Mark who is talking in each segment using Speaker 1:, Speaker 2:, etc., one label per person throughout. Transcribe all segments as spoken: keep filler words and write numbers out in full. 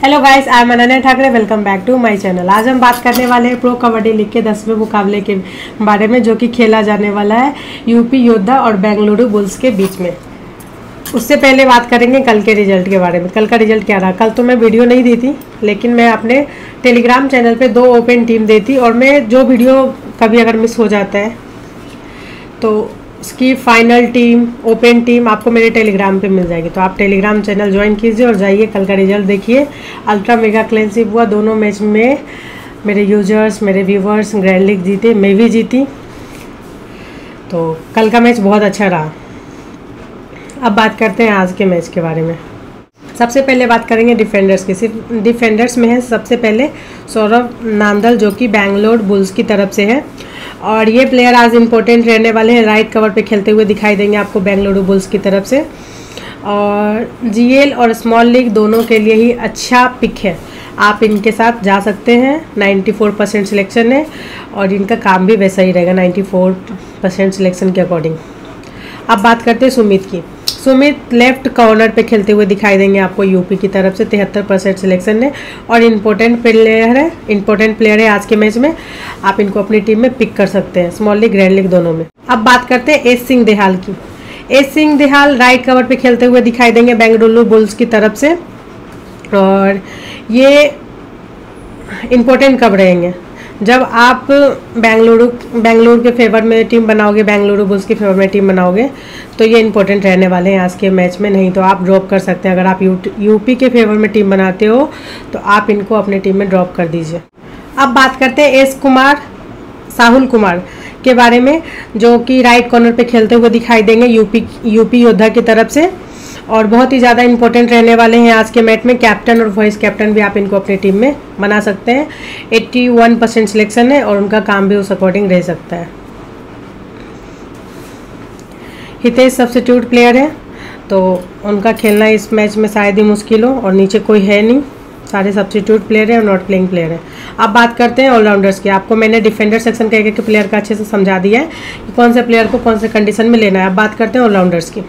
Speaker 1: Hello guys, I am Ananya Thackeray. Welcome back to my channel. आज हम बात करने वाले हैं प्रो कबड्डी लीग के दसवें मुकाबले के बारे में, जो कि खेला जाने वाला है यूपी योद्धा और बेंगलुरु बुल्स के बीच में। उससे पहले बात करेंगे कल के रिजल्ट के बारे में। कल का रिजल्ट क्या रहा? कल तो मैं वीडियो नहीं दी थी, लेकिन मैं अपने टेलीग्राम चैनल पे दो ओपन टीम दी थी, और मैं जो वीडियो कभी अगर मिस हो जाता है तो उसकी फाइनल टीम, ओपन टीम आपको मेरे टेलीग्राम पे मिल जाएगी। तो आप टेलीग्राम चैनल ज्वाइन कीजिए और जाइए कल का रिजल्ट देखिए। अल्ट्रा मेगा क्लेंसिव हुआ। दोनों मैच में मेरे यूजर्स, मेरे व्यूवर्स ग्रैंड लीग जीते, मैं भी जीती। तो कल का मैच बहुत अच्छा रहा। अब बात करते हैं आज के मैच के बारे में। सबसे पहले बात करेंगे डिफेंडर्स की। सिर्फ डिफेंडर्स में है सबसे पहले सौरव नांदल, जो कि बैंगलोर बुल्स की तरफ से है, और ये प्लेयर आज इम्पोर्टेंट रहने वाले हैं। राइट कवर पे खेलते हुए दिखाई देंगे आपको बेंगलुरु बुल्स की तरफ से। और जीएल और स्मॉल लीग दोनों के लिए ही अच्छा पिक है, आप इनके साथ जा सकते हैं। चौरानवे परसेंट सिलेक्शन है और इनका काम भी वैसा ही रहेगा चौरानवे परसेंट सिलेक्शन के अकॉर्डिंग। अब बात करते हैं सुमित की। सुमित लेफ्ट कॉर्नर पे खेलते हुए दिखाई देंगे आपको यूपी की तरफ से। तिहत्तर परसेंट सिलेक्शन है और इम्पोर्टेंट प्लेयर है इम्पोर्टेंट प्लेयर है आज के मैच में। आप इनको अपनी टीम में पिक कर सकते हैं, स्मॉल लीग, ग्रैंड लीग दोनों में। अब बात करते हैं एस सिंह देहाल की। S Singh Dehal right cover पे खेलते हुए दिखाई देंगे बेंगलुरु बुल्स की तरफ से, और ये इम्पोर्टेंट कब रहेंगे? जब आप बेंगलुरु बेंगलुरु के फेवर में टीम बनाओगे, बेंगलुरु बुल्स के फेवर में टीम बनाओगे, तो ये इंपॉर्टेंट रहने वाले हैं आज के मैच में। नहीं तो आप ड्रॉप कर सकते हैं। अगर आप यूपी के फेवर में टीम बनाते हो तो आप इनको अपने टीम में ड्रॉप कर दीजिए। अब बात करते हैं एस कुमार, साहुल कुमार के बारे में, जो कि राइट कॉर्नर पे खेलते हुए दिखाई देंगे यूपी यूपी योद्धा की तरफ से, और बहुत ही ज़्यादा इंपॉर्टेंट रहने वाले हैं आज के मैच में। कैप्टन और वाइस कैप्टन भी आप इनको अपनी टीम में बना सकते हैं। इक्यासी परसेंट सिलेक्शन है और उनका काम भी उस अकॉर्डिंग रह सकता है। हितेश सब्स्टिट्यूट प्लेयर है, तो उनका खेलना इस मैच में शायद ही मुश्किल हो, और नीचे कोई है नहीं, सारे सब्स्टिट्यूट प्लेयर है और नॉट प्लेइंग प्लेयर है। अब बात करते हैं ऑलराउंडर्स की। आपको मैंने डिफेंडर सेक्शन के एक एक प्लेयर का अच्छे से समझा दिया है कि कौन से प्लेयर को कौन से कंडीशन में लेना है। अब बात करते हैं ऑलराउंडर्स की।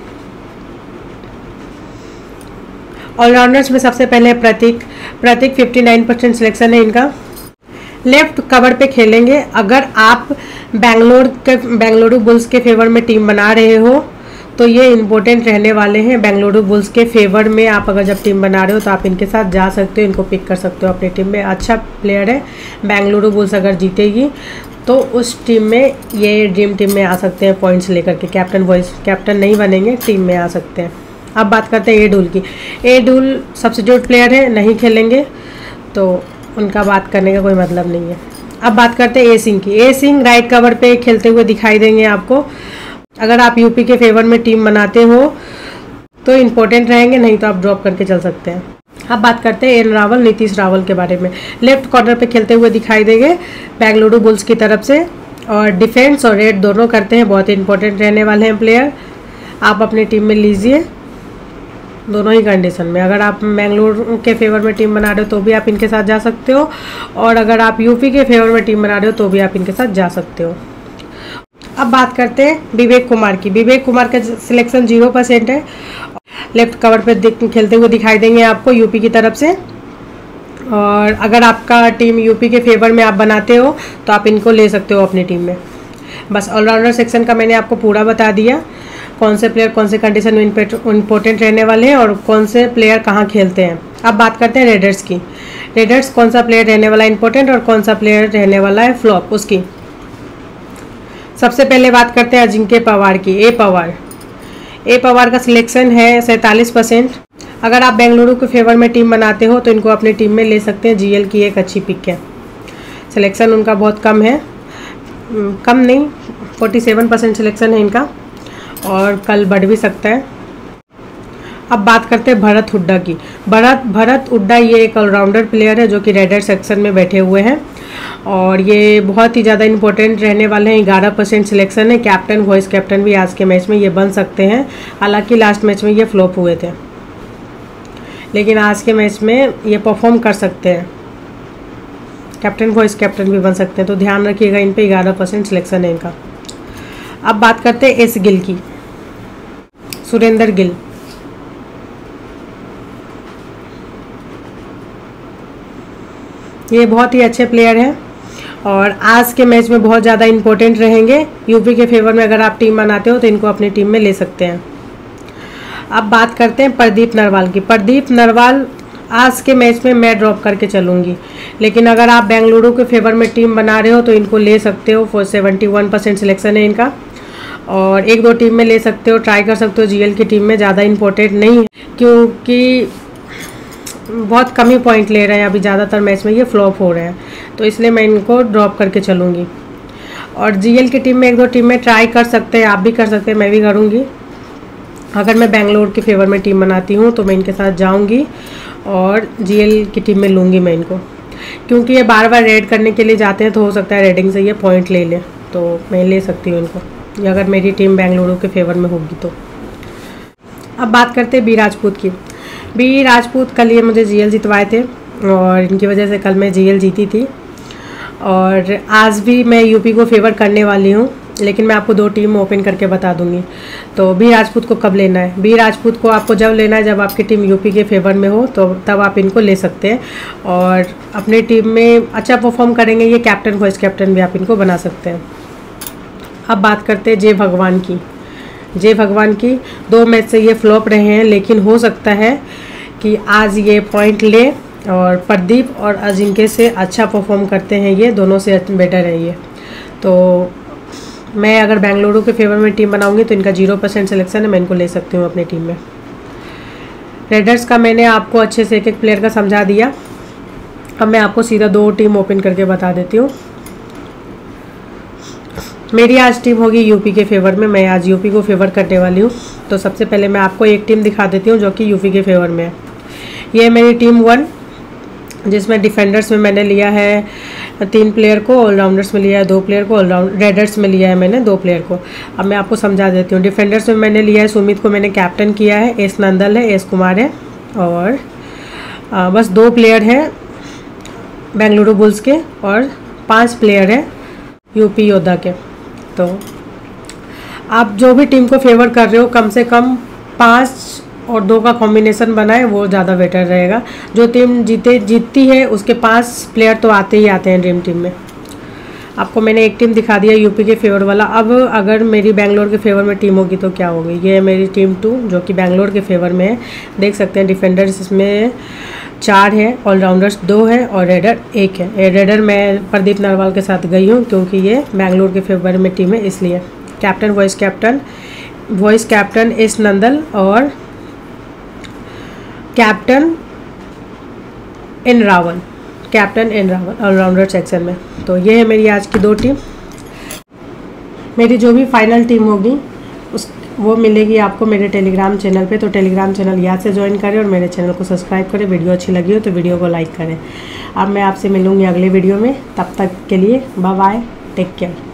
Speaker 1: ऑलराउंडर्स में सबसे पहले प्रतीक प्रतीक उनसठ परसेंट सिलेक्शन है इनका। लेफ्ट कवर पे खेलेंगे। अगर आप बेंगलोर के बेंगलुरु बुल्स के फेवर में टीम बना रहे हो तो ये इम्पोर्टेंट रहने वाले हैं। बेंगलुरु बुल्स के फेवर में आप अगर जब टीम बना रहे हो तो आप इनके साथ जा सकते हो, इनको पिक कर सकते हो अपनी टीम में। अच्छा प्लेयर है। बेंगलुरु बुल्स अगर जीतेगी तो उस टीम में ये ड्रीम टीम में आ सकते हैं पॉइंट्स लेकर के। कैप्टन वाइस कैप्टन नहीं बनेंगे, टीम में आ सकते हैं। अब बात करते हैं एडुल की। एडुल सब्स्टिट्यूट प्लेयर है, नहीं खेलेंगे, तो उनका बात करने का कोई मतलब नहीं है। अब बात करते हैं ए सिंह की। ए सिंह राइट कवर पे खेलते हुए दिखाई देंगे आपको। अगर आप यूपी के फेवर में टीम बनाते हो तो इम्पोर्टेंट रहेंगे, नहीं तो आप ड्रॉप करके चल सकते हैं। अब बात करते हैं एन रावल, नीतीश रावल के बारे में। लेफ्ट कॉर्नर पे खेलते हुए दिखाई देंगे बेंगलुरु बुल्स की तरफ से, और डिफेंस और रेड दोनों करते हैं। बहुत इंपॉर्टेंट रहने वाले हैं प्लेयर, आप अपनी टीम में लीजिए दोनों ही कंडीशन में। अगर आप बेंगलुरु के फेवर में टीम बना रहे हो तो भी आप इनके साथ जा सकते हो, और अगर आप यूपी के फेवर में टीम बना रहे हो तो भी आप इनके साथ जा सकते हो। अब बात करते हैं विवेक कुमार की। विवेक कुमार का सिलेक्शन जीरो परसेंट है। लेफ्ट कवर पे खेलते हुए दिखाई देंगे आपको यूपी की तरफ से, और अगर आपका टीम यूपी के फेवर में आप बनाते हो तो आप इनको ले सकते हो अपनी टीम में। बस ऑलराउंडर सेक्शन का मैंने आपको पूरा बता दिया, कौन से प्लेयर कौन से कंडीशन में इंपॉर्टेंट रहने वाले हैं और कौन से प्लेयर कहाँ खेलते हैं। अब बात करते हैं रेडर्स की। रेडर्स कौन सा प्लेयर रहने वाला है इंपॉर्टेंट और कौन सा प्लेयर रहने वाला है फ्लॉप, उसकी सबसे पहले बात करते हैं अजिंक्य पवार की। ए पवार ए पवार का सिलेक्शन है सैंतालीस परसेंट। अगर आप बेंगलुरु के फेवर में टीम बनाते हो तो इनको अपनी टीम में ले सकते हैं। जीएल की एक अच्छी पिक है। सिलेक्शन उनका बहुत कम है, कम नहीं, सैंतालीस परसेंट सिलेक्शन है इनका, और कल बढ़ भी सकता है। अब बात करते हैं भरत हुड्डा की। भरत भरत हुड्डा ये एक ऑलराउंडर प्लेयर है जो कि रेडर सेक्शन में बैठे हुए हैं, और ये बहुत ही ज़्यादा इंपॉर्टेंट रहने वाले हैं। ग्यारह परसेंट सिलेक्शन है। कैप्टन वाइस कैप्टन भी आज के मैच में ये बन सकते हैं। हालांकि लास्ट मैच में ये फ्लॉप हुए थे, लेकिन आज के मैच में ये परफॉर्म कर सकते हैं। कैप्टन वाइस कैप्टन भी बन सकते हैं, तो ध्यान रखिएगा इन पे। ग्यारह परसेंट सिलेक्शन है इनका। अब बात करते हैं एस गिल की। सुरेंद्र गिल ये बहुत ही अच्छे प्लेयर हैं और आज के मैच में बहुत ज़्यादा इम्पोर्टेंट रहेंगे। यूपी के फेवर में अगर आप टीम बनाते हो तो इनको अपनी टीम में ले सकते हैं। अब बात करते हैं प्रदीप नरवाल की। प्रदीप नरवाल आज के मैच में मैं ड्रॉप करके चलूँगी, लेकिन अगर आप बेंगलुरु के फेवर में टीम बना रहे हो तो इनको ले सकते हो। For seventy one percent selection है इनका और एक दो टीम में ले सकते हो, ट्राई कर सकते हो। जीएल की टीम में ज़्यादा इंपॉर्टेंट नहीं है क्योंकि बहुत कम ही पॉइंट ले रहे हैं अभी, ज़्यादातर मैच में ये फ्लॉप हो रहे हैं, तो इसलिए मैं इनको ड्रॉप करके चलूँगी। और जीएल की टीम में एक दो टीम में ट्राई कर सकते हैं, आप भी कर सकते हैं, मैं भी करूँगी। अगर मैं बेंगलोर के फेवर में टीम बनाती हूँ तो मैं इनके साथ जाऊँगी और जीएल की टीम में लूँगी मैं इनको, क्योंकि ये बार बार रेड करने के लिए जाते हैं तो हो सकता है रेडिंग से ये पॉइंट ले लें, तो मैं ले सकती हूँ इनको अगर मेरी टीम बेंगलुरु के फेवर में होगी तो। अब बात करते हैं बी राजपूत की। बी राजपूत कल ये मुझे जीएल जितवाए थे और इनकी वजह से कल मैं जीएल जीती थी और आज भी मैं यूपी को फेवर करने वाली हूँ, लेकिन मैं आपको दो टीम ओपन करके बता दूंगी। तो बी राजपूत को कब लेना है? बी राजपूत को आपको जब लेना है जब आपकी टीम यूपी के फेवर में हो, तो तब आप इनको ले सकते हैं और अपनी टीम में अच्छा परफॉर्म करेंगे ये। कैप्टन वाइस कैप्टन भी आप इनको बना सकते हैं। अब बात करते हैं जय भगवान की। जय भगवान की दो मैच से ये फ्लॉप रहे हैं, लेकिन हो सकता है कि आज ये पॉइंट ले और प्रदीप और अजिंक्य से अच्छा परफॉर्म करते हैं, ये दोनों से बेटर है ये। तो मैं अगर बेंगलुरु के फेवर में टीम बनाऊंगी तो इनका जीरो परसेंट सिलेक्शन है, मैं इनको ले सकती हूँ अपनी टीम में। रेडर्स का मैंने आपको अच्छे से एक एक प्लेयर का समझा दिया। अब मैं आपको सीधा दो टीम ओपन करके बता देती हूँ। मेरी आज टीम होगी यूपी के फेवर में, मैं आज यूपी को फेवर करने वाली हूँ। तो सबसे पहले मैं आपको एक टीम दिखा देती हूँ जो कि यूपी के फेवर में है। ये है मेरी टीम वन, जिसमें डिफेंडर्स में मैंने लिया है तीन प्लेयर को, ऑलराउंडर्स में लिया है दो प्लेयर को, ऑलराउंड रेडर्स में लिया है मैंने दो प्लेयर को। अब मैं आपको समझा देती हूँ। डिफेंडर्स में मैंने लिया है सुमित को, मैंने कैप्टन किया है। एस नंदल है, एस कुमार है और आ, बस दो प्लेयर हैं बेंगलुरु बुल्स के और पांच प्लेयर हैं यूपी योद्धा के। तो आप जो भी टीम को फेवर कर रहे हो कम से कम पाँच और दो का कॉम्बिनेशन बनाए, वो ज़्यादा बेटर रहेगा। जो टीम जीते जीतती है उसके पांच प्लेयर तो आते ही आते हैं ड्रीम टीम में। आपको मैंने एक टीम दिखा दिया यूपी के फेवर वाला। अब अगर मेरी बेंगलोर के फेवर में टीम होगी तो क्या होगी? ये है मेरी टीम टू जो कि बेंगलोर के फेवर में है। देख सकते हैं डिफेंडर्स इसमें चार है, ऑलराउंडर्स दो है और रेडर एक है। रेडर मैं प्रदीप नरवाल के साथ गई हूँ क्योंकि ये बेंगलोर के फेवर में टीम है इसलिए। Captain vice captain vice captain S Nandal और captain N Rawal captain N Rawal all rounder section में। तो ये है मेरी आज की दो टीम। मेरी जो भी फाइनल टीम होगी उस वो मिलेगी आपको मेरे टेलीग्राम चैनल पे। तो टेलीग्राम चैनल याद से ज्वाइन करें और मेरे चैनल को सब्सक्राइब करें। वीडियो अच्छी लगी हो तो वीडियो को लाइक करें। अब मैं आपसे मिलूँगी अगले वीडियो में, तब तक के लिए बाय बाय, टेक केयर।